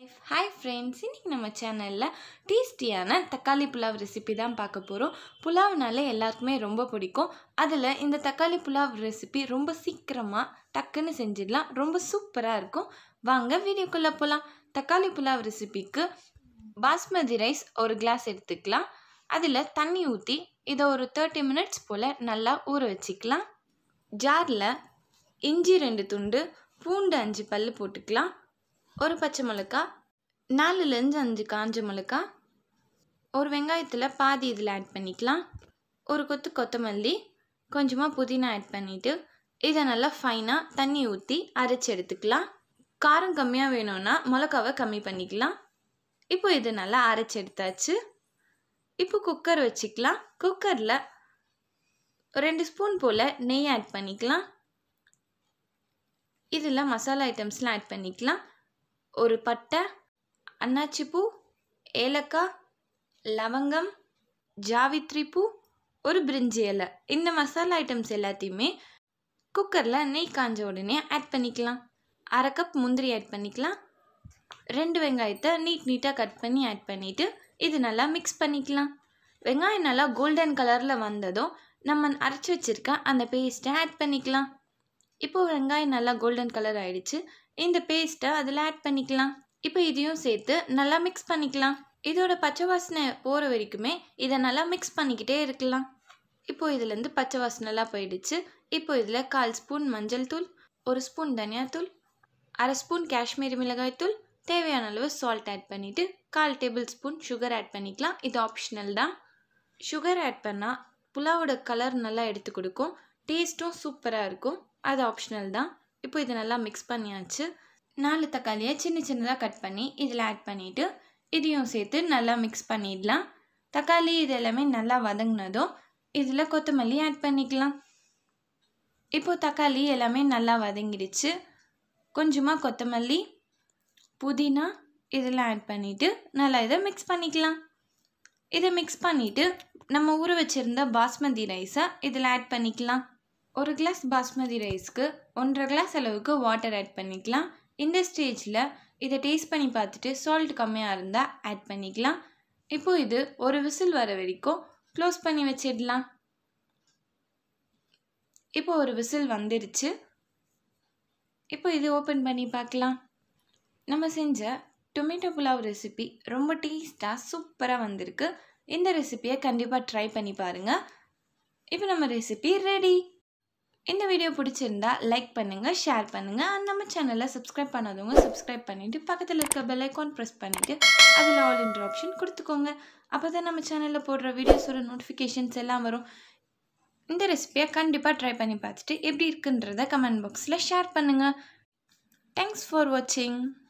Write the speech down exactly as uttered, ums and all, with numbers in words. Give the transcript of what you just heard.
Hi friends, இன்னைக்கு நம்ம சேனல்ல டேஸ்டியான தக்காளி புலாவ் ரெசிபி தான் பார்க்க போறோம். புலாவ்னாலே எல்லாருக்குமே ரொம்ப பிடிக்கும். அதுல இந்த தக்காளி புலாவ் ரெசிபி ரொம்ப சீக்கிரமா டக்குன்னு செஞ்சிடலாம். ரொம்ப சூப்பரா இருக்கும். வாங்க வீடியோக்குள்ள போலாம். தக்காளி புலாவ் ரெசிபிக்கு பாஸ்மதி ரைஸ் ஒரு கிளாஸ் எடுத்துக்கலாம். அதுல தண்ணி ஊற்றி இதை ஒரு தேர்ட்டி மினிட்ஸ் போல நல்லா ஊற வச்சுக்கலாம். ஜார்ல இஞ்சி ரெண்டு துண்டு, பூண்டு அஞ்சு பல்லு போட்டுக்கலாம். ஒரு பச்சை மிளகா, நாலுலேருந்து அஞ்சு காஞ்ச மிளகா, ஒரு வெங்காயத்தில் பாதி இதில் ஆட் பண்ணிக்கலாம். ஒரு கொத்து கொத்தமல்லி, கொஞ்சமாக புதினா ஆட் பண்ணிவிட்டு இதை நல்லா ஃபைனாக தண்ணி ஊற்றி அரைச்சி எடுத்துக்கலாம். காரம் கம்மியாக வேணும்னா மிளகாவை கம்மி பண்ணிக்கலாம். இப்போ இது நல்லா அரைச்சி எடுத்தாச்சு. இப்போ குக்கர் வச்சுக்கலாம். குக்கரில் ரெண்டு ஸ்பூன் போல் நெய் ஆட் பண்ணிக்கலாம். இதில் மசாலா ஐட்டம்ஸ்லாம் ஆட் பண்ணிக்கலாம். ஒரு பட்டை, அன்னாச்சிப்பூ, ஏலக்காய், லவங்கம், ஜாவித்ரி பூ, ஒரு பிரிஞ்சி இலை. இந்த மசாலா ஐட்டம்ஸ் எல்லாத்தையுமே குக்கரில் நெய் காஞ்ச உடனே ஆட் பண்ணிக்கலாம். அரை கப் முந்திரி ஆட் பண்ணிக்கலாம். ரெண்டு வெங்காயத்தை நீட் நீட்டாக கட் பண்ணி ஆட் பண்ணிவிட்டு இது நல்லா மிக்ஸ் பண்ணிக்கலாம். வெங்காயம் நல்லா கோல்டன் கலரில் வந்ததும் நம்ம அரைச்சி வச்சுருக்க அந்த பேஸ்ட்டை ஆட் பண்ணிக்கலாம். இப்போது வெங்காயம் நல்லா கோல்டன் கலர் ஆயிடுச்சு. இந்த பேஸ்ட்டை அதில் ஆட் பண்ணிக்கலாம். இப்போ இதையும் சேர்த்து நல்லா மிக்ஸ் பண்ணிக்கலாம். இதோட பச்சை வாசனை போகிற வரைக்குமே இதை நல்லா மிக்ஸ் பண்ணிக்கிட்டே இருக்கலாம். இப்போது இதுலேருந்து பச்சை வாசனைலாம் போயிடுச்சு. இப்போ இதில் கால் ஸ்பூன் மஞ்சள் தூள், ஒரு ஸ்பூன் தனியாத்தூள், அரை ஸ்பூன் காஷ்மீரி மிளகாய் தூள், தேவையான அளவு சால்ட் ஆட் பண்ணிவிட்டு கால் டேபிள் ஸ்பூன் சுகர் ஆட் பண்ணிக்கலாம். இது ஆப்ஷனல் தான். சுகர் ஆட் பண்ணால் புலாவோட கலர் நல்லா எடுத்து கொடுக்கும். டேஸ்ட்டும் சூப்பராக இருக்கும். அது ஆப்ஷனல் தான். இப்போ இதை நல்லா மிக்ஸ் பண்ணியாச்சு. நாலு தக்காளியை சின்ன சின்னதாக கட் பண்ணி இதில் ஆட் பண்ணிவிட்டு இதையும் சேர்த்து நல்லா மிக்ஸ் பண்ணிடலாம். தக்காளி இது எல்லாமே நல்லா வதங்கினதும் இதில் கொத்தமல்லி ஆட் பண்ணிக்கலாம். இப்போது தக்காளி எல்லாமே நல்லா வதங்கிடுச்சு. கொஞ்சமாக கொத்தமல்லி, புதினா இதெல்லாம் ஆட் பண்ணிவிட்டு நல்லா இதை மிக்ஸ் பண்ணிக்கலாம். இதை மிக்ஸ் பண்ணிவிட்டு நம்ம ஊற வச்சுருந்த பாஸ்மதி ரைஸை இதில் ஆட் பண்ணிக்கலாம். ஒரு கிளாஸ் பாஸ்மதி ரைஸ்க்கு ஒன்றரை கிளாஸ் அளவுக்கு வாட்டர் ஆட் பண்ணிக்கலாம். இந்த ஸ்டேஜில் இதை டேஸ்ட் பண்ணி பார்த்துட்டு சால்ட் கம்மியாக இருந்தால் ஆட் பண்ணிக்கலாம். இப்போது இது ஒரு விசில் வர வரைக்கும் க்ளோஸ் பண்ணி வச்சிடலாம். இப்போ ஒரு விசில் வந்துடுச்சு. இப்போ இது ஓப்பன் பண்ணி பார்க்கலாம். நம்ம செஞ்ச டொமேட்டோ புலாவ் ரெசிபி ரொம்ப டேஸ்ட்டாக சூப்பராக வந்திருக்கு. இந்த ரெசிபியை கண்டிப்பாக ட்ரை பண்ணி பாருங்கள். இப்போ நம்ம ரெசிபி ரெடி. இந்த வீடியோ பிடிச்சிருந்தா லைக் பண்ணுங்கள், ஷேர் பண்ணுங்கள். அண்ட் நம்ம சேனலை சப்ஸ்கிரைப் பண்ணாதவங்க சப்ஸ்கிரைப் பண்ணிவிட்டு பக்கத்தில் இருக்க பெல் ஐக்கான் ப்ரெஸ் பண்ணிவிட்டு அதில் ஆல் இன்ட்ரு ஆப்ஷன் கொடுத்துக்கோங்க. அப்போ தான் நம்ம சேனலில் போடுற வீடியோஸோட நோட்டிஃபிகேஷன்ஸ் எல்லாம் வரும். இந்த ரெசிபியை கண்டிப்பாக ட்ரை பண்ணி பார்த்துட்டு எப்படி இருக்குன்றத கமெண்ட் பாக்ஸில் ஷேர் பண்ணுங்கள். தேங்க்ஸ் ஃபார் வாட்சிங்.